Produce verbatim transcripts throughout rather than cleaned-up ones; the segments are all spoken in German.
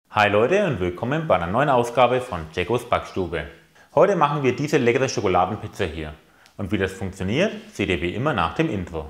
Hi Leute und willkommen bei einer neuen Ausgabe von Jackos Backstube. Heute machen wir diese leckere Schokoladenpizza hier. Und wie das funktioniert, seht ihr wie immer nach dem Intro.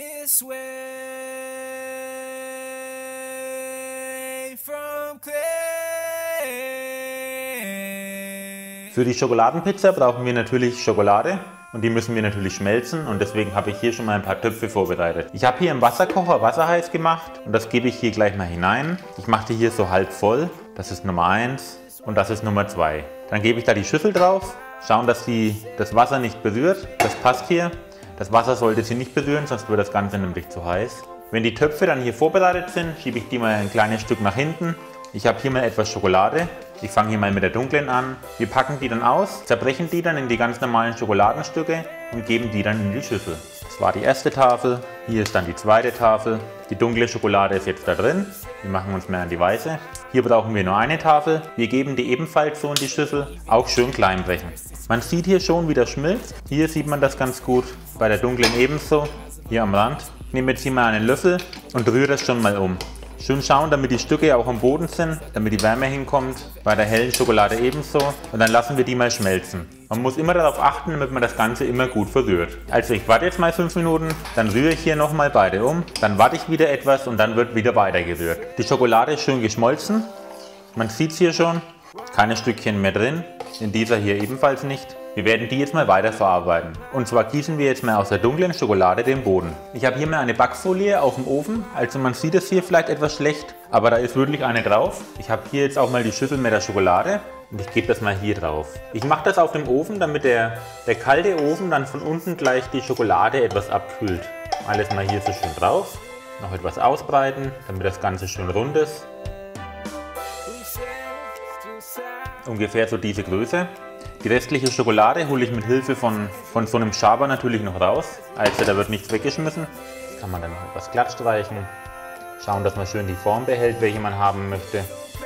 Für die Schokoladenpizza brauchen wir natürlich Schokolade und die müssen wir natürlich schmelzen und deswegen habe ich hier schon mal ein paar Töpfe vorbereitet. Ich habe hier im Wasserkocher Wasser heiß gemacht und das gebe ich hier gleich mal hinein. Ich mache die hier so halb voll, das ist Nummer eins und das ist Nummer zwei. Dann gebe ich da die Schüssel drauf, schauen, dass die das Wasser nicht berührt, das passt hier. Das Wasser sollte sie nicht berühren, sonst wird das Ganze nämlich zu heiß. Wenn die Töpfe dann hier vorbereitet sind, schiebe ich die mal ein kleines Stück nach hinten. Ich habe hier mal etwas Schokolade. Ich fange hier mal mit der dunklen an. Wir packen die dann aus, zerbrechen die dann in die ganz normalen Schokoladenstücke und geben die dann in die Schüssel. Das war die erste Tafel. Hier ist dann die zweite Tafel. Die dunkle Schokolade ist jetzt da drin. Wir machen uns mehr an die weiße. Hier brauchen wir nur eine Tafel. Wir geben die ebenfalls so in die Schüssel. Auch schön klein brechen. Man sieht hier schon, wie das schmilzt. Hier sieht man das ganz gut. Bei der dunklen ebenso. Hier am Rand. Ich nehme jetzt hier mal einen Löffel und rühre das schon mal um. Schön schauen, damit die Stücke auch am Boden sind, damit die Wärme hinkommt. Bei der hellen Schokolade ebenso. Und dann lassen wir die mal schmelzen. Man muss immer darauf achten, damit man das Ganze immer gut verrührt. Also ich warte jetzt mal fünf Minuten, dann rühre ich hier nochmal beide um. Dann warte ich wieder etwas und dann wird wieder weiter gerührt. Die Schokolade ist schön geschmolzen. Man sieht es hier schon. Keine Stückchen mehr drin. In dieser hier ebenfalls nicht. Wir werden die jetzt mal weiter verarbeiten. Und zwar gießen wir jetzt mal aus der dunklen Schokolade den Boden. Ich habe hier mal eine Backfolie auf dem Ofen. Also man sieht es hier vielleicht etwas schlecht, aber da ist wirklich eine drauf. Ich habe hier jetzt auch mal die Schüssel mit der Schokolade und ich gebe das mal hier drauf. Ich mache das auf dem Ofen, damit der, der kalte Ofen dann von unten gleich die Schokolade etwas abkühlt. Alles mal hier so schön drauf. Noch etwas ausbreiten, damit das Ganze schön rund ist. Ungefähr so diese Größe. Die restliche Schokolade hole ich mit Hilfe von, von so einem Schaber natürlich noch raus. Also da wird nichts weggeschmissen. Das kann man dann noch etwas glatt streichen. Schauen, dass man schön die Form behält, welche man haben möchte.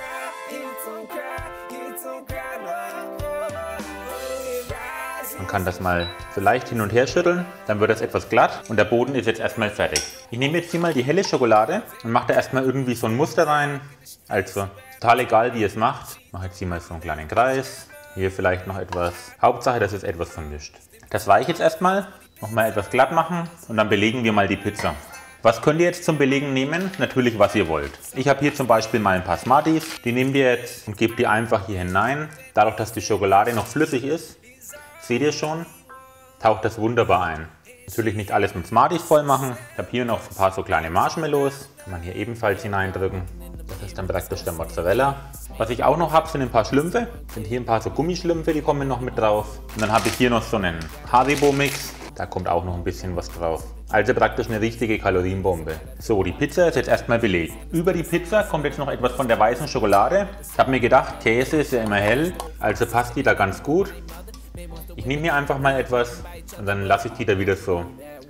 Man kann das mal so leicht hin und her schütteln, dann wird das etwas glatt und der Boden ist jetzt erstmal fertig. Ich nehme jetzt hier mal die helle Schokolade und mache da erstmal irgendwie so ein Muster rein. Also total egal, wie ihr es macht. Ich mache jetzt hier mal so einen kleinen Kreis. Hier vielleicht noch etwas. Hauptsache, das ist etwas vermischt. Das reicht jetzt erstmal. Nochmal etwas glatt machen und dann belegen wir mal die Pizza. Was könnt ihr jetzt zum Belegen nehmen? Natürlich, was ihr wollt. Ich habe hier zum Beispiel mal ein paar Smarties. Die nehmt ihr jetzt und gebt die einfach hier hinein. Dadurch, dass die Schokolade noch flüssig ist, seht ihr schon, taucht das wunderbar ein. Natürlich nicht alles mit Smarties voll machen. Ich habe hier noch ein paar so kleine Marshmallows. Kann man hier ebenfalls hineindrücken. Das ist dann praktisch der Mozzarella. Was ich auch noch habe, sind ein paar Schlümpfe. Sind hier ein paar so Gummischlümpfe, die kommen noch mit drauf. Und dann habe ich hier noch so einen Haribo-Mix. Da kommt auch noch ein bisschen was drauf. Also praktisch eine richtige Kalorienbombe. So, die Pizza ist jetzt erstmal belegt. Über die Pizza kommt jetzt noch etwas von der weißen Schokolade. Ich habe mir gedacht, Käse ist ja immer hell, also passt die da ganz gut. Ich nehme hier einfach mal etwas und dann lasse ich die da wieder so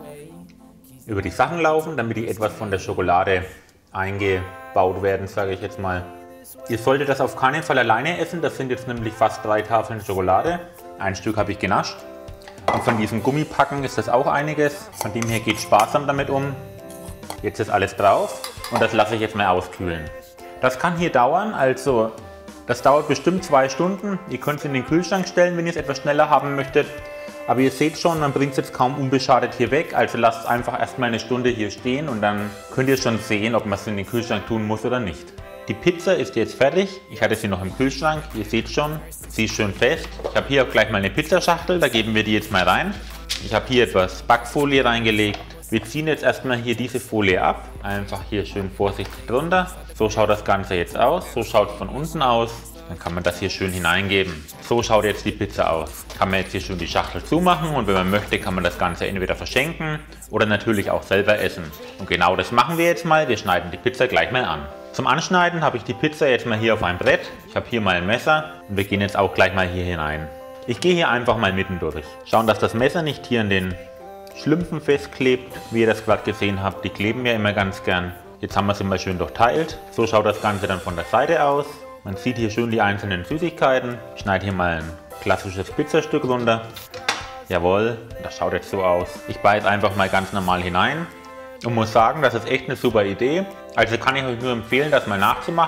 über die Sachen laufen, damit die etwas von der Schokolade eingebaut werden, sage ich jetzt mal. Ihr solltet das auf keinen Fall alleine essen, das sind jetzt nämlich fast drei Tafeln Schokolade. Ein Stück habe ich genascht. Und von diesen Gummipacken ist das auch einiges. Von dem her geht sparsam damit um. Jetzt ist alles drauf und das lasse ich jetzt mal auskühlen. Das kann hier dauern, also das dauert bestimmt zwei Stunden. Ihr könnt es in den Kühlschrank stellen, wenn ihr es etwas schneller haben möchtet. Aber ihr seht schon, man bringt es jetzt kaum unbeschadet hier weg. Also lasst es einfach erstmal eine Stunde hier stehen und dann könnt ihr schon sehen, ob man es in den Kühlschrank tun muss oder nicht. Die Pizza ist jetzt fertig. Ich hatte sie noch im Kühlschrank. Ihr seht schon, sie ist schön fest. Ich habe hier auch gleich mal eine Pizzaschachtel. Da geben wir die jetzt mal rein. Ich habe hier etwas Backfolie reingelegt. Wir ziehen jetzt erstmal hier diese Folie ab. Einfach hier schön vorsichtig drunter. So schaut das Ganze jetzt aus. So schaut es von unten aus. Dann kann man das hier schön hineingeben. So schaut jetzt die Pizza aus. Kann man jetzt hier schön die Schachtel zumachen und wenn man möchte, kann man das Ganze entweder verschenken oder natürlich auch selber essen. Und genau das machen wir jetzt mal. Wir schneiden die Pizza gleich mal an. Zum Anschneiden habe ich die Pizza jetzt mal hier auf ein Brett. Ich habe hier mal ein Messer und wir gehen jetzt auch gleich mal hier hinein. Ich gehe hier einfach mal mitten durch. Schauen, dass das Messer nicht hier in den Schlümpfen festklebt, wie ihr das gerade gesehen habt. Die kleben ja immer ganz gern. Jetzt haben wir sie mal schön durchteilt. So schaut das Ganze dann von der Seite aus. Man sieht hier schön die einzelnen Süßigkeiten. Ich schneide hier mal ein klassisches Pizzastück runter. Jawohl, das schaut jetzt so aus. Ich beiße einfach mal ganz normal hinein. Und muss sagen, das ist echt eine super Idee. Also kann ich euch nur empfehlen, das mal nachzumachen.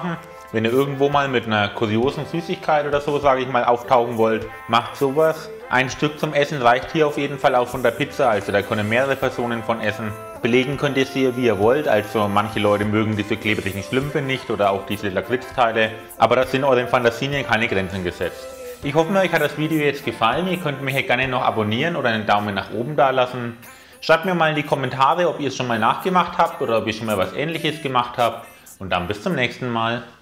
Wenn ihr irgendwo mal mit einer kuriosen Süßigkeit oder so, sage ich mal, auftauchen wollt, macht sowas. Ein Stück zum Essen reicht hier auf jeden Fall auch von der Pizza, also da können mehrere Personen von essen. Belegen könnt ihr sie, wie ihr wollt, also manche Leute mögen diese klebrigen Schlümpfe nicht oder auch diese Lakritzteile, aber da sind euren Fantasien keine Grenzen gesetzt. Ich hoffe, euch hat das Video jetzt gefallen, ihr könnt mich hier gerne noch abonnieren oder einen Daumen nach oben da lassen. Schreibt mir mal in die Kommentare, ob ihr es schon mal nachgemacht habt oder ob ihr schon mal was Ähnliches gemacht habt und dann bis zum nächsten Mal.